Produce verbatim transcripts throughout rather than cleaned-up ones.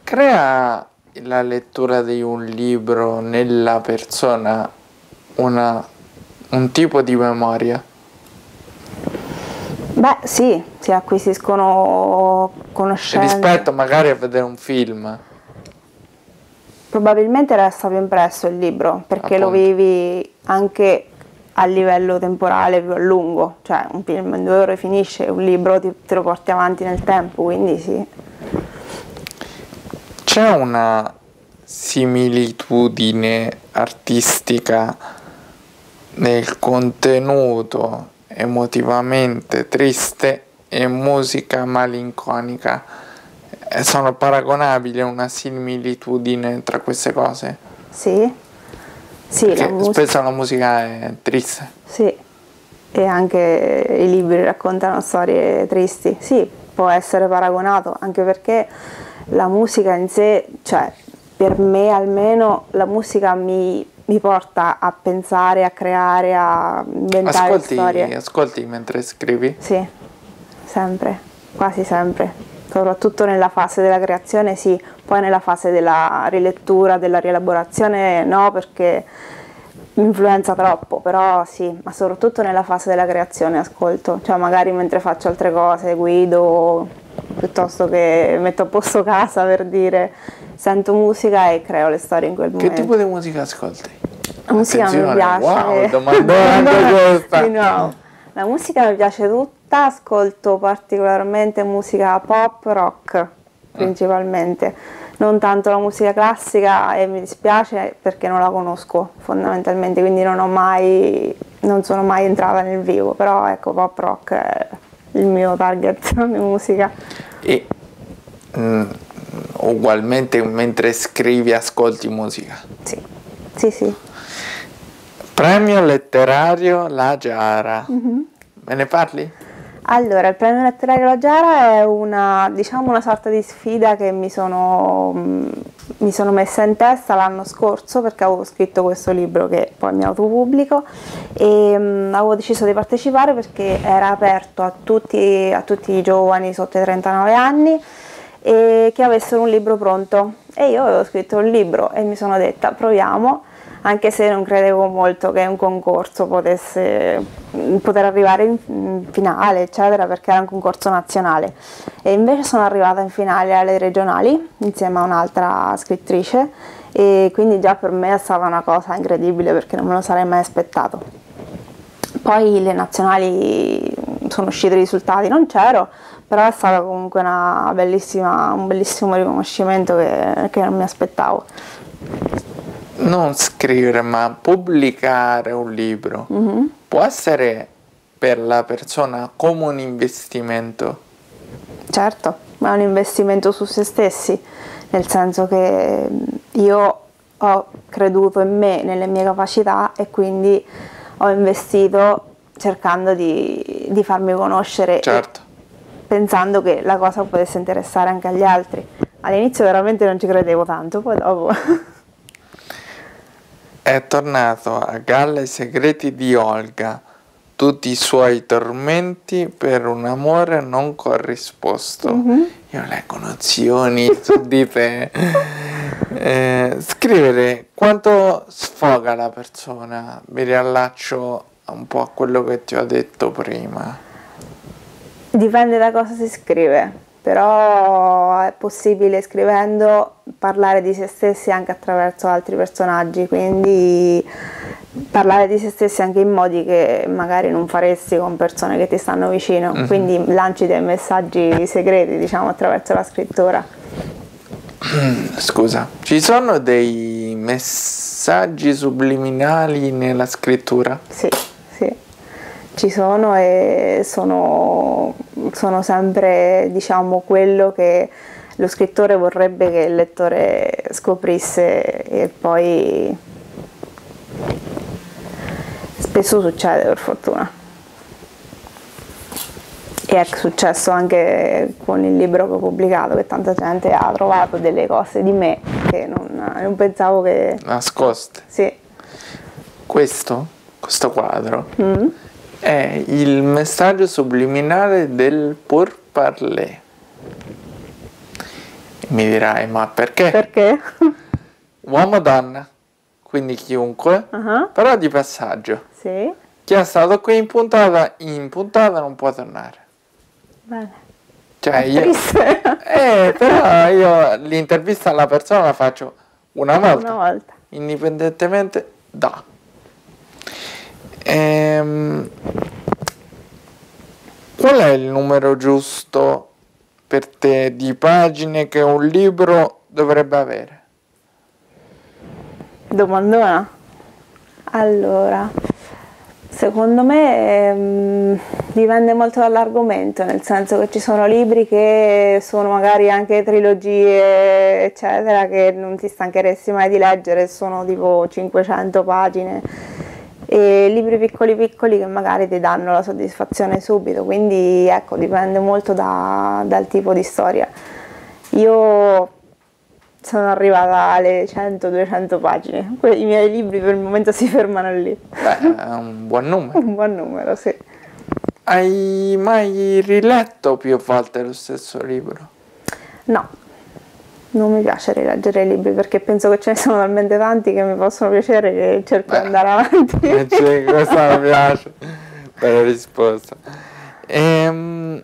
crea la lettura di un libro nella persona una, un tipo di memoria? Beh, sì, si acquisiscono conoscenze. Rispetto magari a vedere un film. Probabilmente resta più impresso il libro, perché Appunto. lo vivi anche a livello temporale più a lungo, cioè un film in due ore finisce, un libro ti, te lo porti avanti nel tempo, quindi sì. C'è una similitudine artistica nel contenuto emotivamente triste e musica malinconica? Sono paragonabili a una similitudine tra queste cose? Sì, sì, Perché la musica, spesso la musica è triste. sì, e anche i libri raccontano storie tristi, sì, può essere paragonato, anche perché la musica in sé, cioè per me almeno la musica mi, mi porta a pensare, a creare, a inventare Ascolti, storie. ascolti mentre scrivi? Sì, sempre, quasi sempre, soprattutto nella fase della creazione sì, poi nella fase della rilettura, della rielaborazione no, perché mi influenza troppo, però sì, ma soprattutto nella fase della creazione ascolto, cioè magari mentre faccio altre cose, guido, piuttosto che metto a posto casa per dire, sento musica e creo le storie in quel Che momento. tipo di musica ascolti? La musica mi Attenzione, piace. wow, domandone anche questa. Di nuovo. La musica mi piace tutta, ascolto particolarmente musica pop, rock principalmente. Non tanto la musica classica e mi dispiace perché non la conosco fondamentalmente, quindi non ho mai, non sono mai entrata nel vivo, però ecco pop rock è il mio target di musica. E mm, ugualmente mentre scrivi ascolti musica? Sì, sì, sì. Premio letterario La Giara. Mm-hmm. Me ne parli? Allora, il premio letterario La Giara è una, diciamo, una sorta di sfida che mi sono, mi sono messa in testa l'anno scorso perché avevo scritto questo libro che poi mi autopubblico e um, avevo deciso di partecipare perché era aperto a tutti, a tutti i giovani sotto i trentanove anni e che avessero un libro pronto e io avevo scritto un libro e mi sono detta proviamo, anche se non credevo molto che un concorso potesse poter arrivare in, in finale, eccetera, perché era un concorso nazionale. E invece sono arrivata in finale alle regionali insieme a un'altra scrittrice e quindi già per me è stata una cosa incredibile perché non me lo sarei mai aspettato. Poi le nazionali sono usciti i risultati, non c'ero, però è stato comunque una bellissima, un bellissimo riconoscimento che, che non mi aspettavo. Non scrivere, ma pubblicare un libro mm-hmm. può essere per la persona come un investimento? Certo, ma è un investimento su se stessi, nel senso che io ho creduto in me, nelle mie capacità e quindi ho investito cercando di, di farmi conoscere, certo. pensando che la cosa potesse interessare anche agli altri. All'inizio veramente non ci credevo tanto, poi dopo... È tornato a galla I segreti di Olga, tutti i suoi tormenti per un amore non corrisposto. Mm-hmm. Io leggo nozioni su di te. Eh, scrivere quanto sfoga la persona, mi riallaccio un po' a quello che ti ho detto prima. Dipende da cosa si scrive. Però è possibile scrivendo parlare di se stessi anche attraverso altri personaggi, quindi parlare di se stessi anche in modi che magari non faresti con persone che ti stanno vicino, mm-hmm. quindi lanci dei messaggi segreti, diciamo, attraverso la scrittura. Scusa, ci sono dei messaggi subliminali nella scrittura? Sì, sì. Ci sono e sono, sono sempre, diciamo, quello che lo scrittore vorrebbe che il lettore scoprisse e poi spesso succede per fortuna. E è successo anche con il libro che ho pubblicato, che tanta gente ha trovato delle cose di me che non, non pensavo che... Nascoste? Sì. Questo, questo quadro... Mm. È il messaggio subliminale del pourparlers. Mi dirai, ma perché? Perché? Uomo-donna, quindi chiunque, Uh-huh. però di passaggio. Sì. Chi è stato qui in puntata, in puntata non può tornare. Bene. Cioè io... Triste. Eh, però io l'intervista alla persona la faccio una volta. Una volta. Indipendentemente da. Ehm, qual è il numero giusto per te di pagine che un libro dovrebbe avere? Domandona. Allora, secondo me ehm, dipende molto dall'argomento, nel senso che ci sono libri che sono magari anche trilogie, eccetera, che non ti stancheresti mai di leggere, sono tipo cinquecento pagine, e libri piccoli piccoli che magari ti danno la soddisfazione subito, quindi ecco, dipende molto da- dal tipo di storia. Io sono arrivata alle cento duecento pagine, Que- i miei libri per il momento si fermano lì. Beh, è un buon numero. Un buon numero, sì. Hai mai riletto più volte lo stesso libro? No, non mi piace rileggere i libri perché penso che ce ne sono talmente tanti che mi possono piacere che cerco Beh, di andare avanti. Eh, sì, questa mi piace. Bella risposta. Ehm,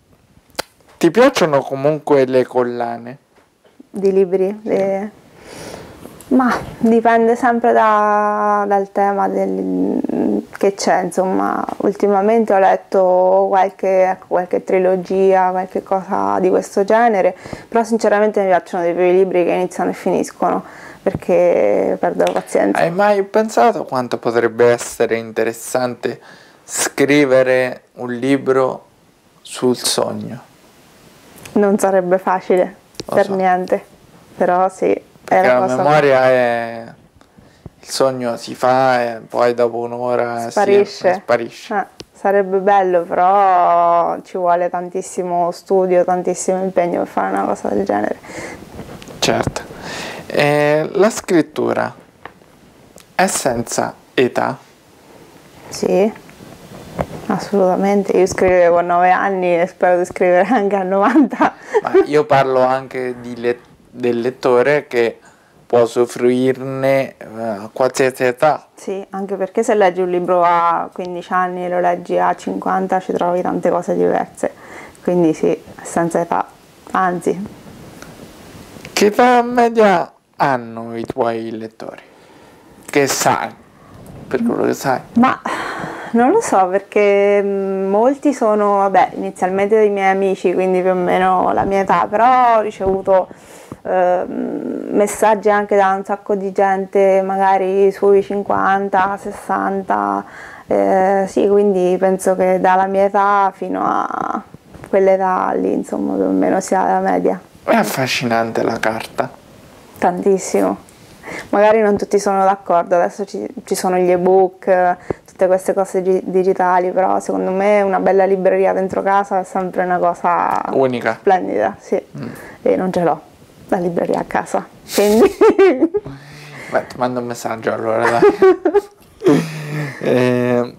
ti piacciono comunque le collane? Di libri? Di- Ma dipende sempre da- dal tema del- che c'è, insomma, ultimamente ho letto qualche, ecco, qualche trilogia, qualche cosa di questo genere, però sinceramente mi piacciono dei più i libri che iniziano e finiscono, perché perdo la pazienza. Hai mai pensato quanto potrebbe essere interessante scrivere un libro sul sogno? Non sarebbe facile, Lo per so. niente, però sì, è Perché la la cosa. memoria è... Il sogno si fa e poi dopo un'ora si- Sparisce. sparisce. Eh, sarebbe bello, però ci vuole tantissimo studio, tantissimo impegno per fare una cosa del genere. Certo. E la scrittura è senza età? Sì, assolutamente. Io scrivevo a nove anni e spero di scrivere anche a novanta. Ma io parlo anche di le- del lettore che può soffrirne eh, a qualsiasi età. Sì, anche perché se leggi un libro a quindici anni e lo leggi a cinquanta ci trovi tante cose diverse. Quindi sì, senza età. Anzi, Che età media hanno i tuoi lettori? Che sai, per quello che sai. ma non lo so perché mh, molti sono, vabbè, inizialmente dei miei amici, quindi più o meno la mia età, però ho ricevuto ehm, messaggi anche da un sacco di gente, magari sui cinquanta, sessanta, eh, sì, quindi penso che dalla mia età fino a quell'età lì, insomma, più o meno sia la media. È affascinante la carta. Tantissimo. Magari non tutti sono d'accordo, adesso ci, ci sono gli ebook, eh, tutte queste cose gi- digitali, però secondo me una bella libreria dentro casa è sempre una cosa Unica. splendida, sì. E non ce l'ho, la libreria a casa, quindi Beh, ti mando un messaggio allora, dai. Eh,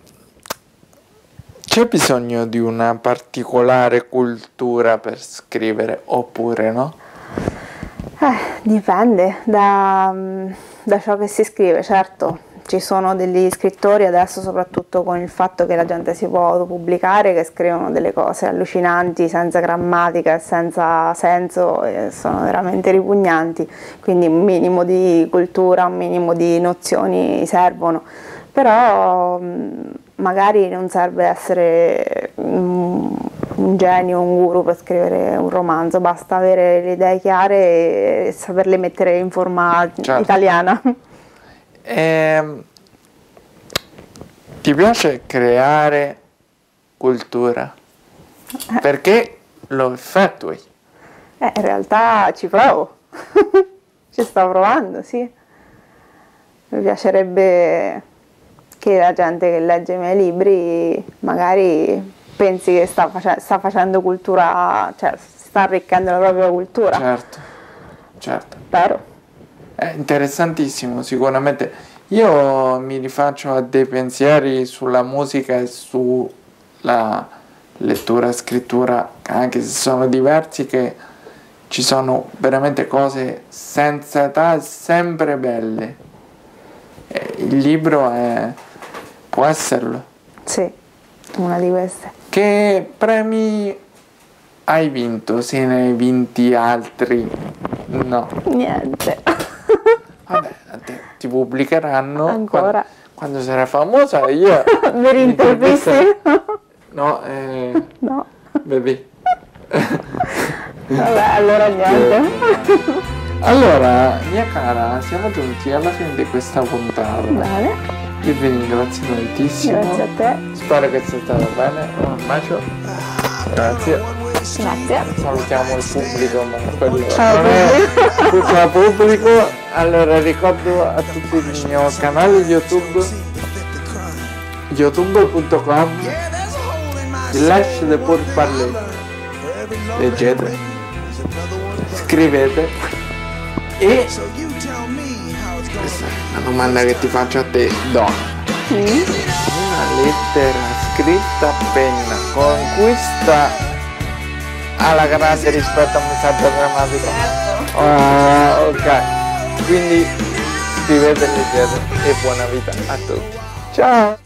c'è bisogno di una particolare cultura per scrivere oppure no? Eh, dipende da, mm, da ciò che si scrive, certo. Ci sono degli scrittori adesso, soprattutto con il fatto che la gente si può autopubblicare, che scrivono delle cose allucinanti, senza grammatica e senza senso, e sono veramente ripugnanti. Quindi un minimo di cultura, un minimo di nozioni servono. Però mh, magari non serve essere mm, un genio, un guru per scrivere un romanzo, basta avere le idee chiare e saperle mettere in forma Certo. italiana. Ehm, ti piace creare cultura? Perché lo effettui? Eh, in realtà ci provo, ci sto provando, sì. Mi piacerebbe che la gente che legge i miei libri magari pensi che sta, face- sta facendo cultura, cioè sta arricchendo la propria cultura. Certo, certo. Spero. È interessantissimo, sicuramente. Io mi rifaccio a dei pensieri sulla musica e sulla lettura e scrittura, anche se sono diversi, che ci sono veramente cose senza età, sempre belle. E il libro è, può esserlo. Sì, una di queste. Che premi hai vinto? Se ne hai vinti altri? No. Niente. Vabbè, te, ti pubblicheranno Ancora. Quando, quando sarai famosa io... Mi rintervisti? No, eh... No. Bevi. Vabbè, allora niente. Allora, mia cara, siamo giunti alla fine di questa puntata. Bene. Io vi ringrazio moltissimo. Grazie a te. Spero che sia stato bene. Un bacio. Grazie. Grazie. Salutiamo il pubblico, ma quello Ciao, non è tutto pubblico. Allora ricordo a tutti il mio canale YouTube youtube punto com slash de pour parler. Leggete, scrivete e questa è una domanda che ti faccio a te, donna. Mm. Una lettera scritta a penna conquista alla grande rispetto a un messaggio drammatico. Ah, ok, quindi scrivete e leggete e buona vita a tutti. Ciao!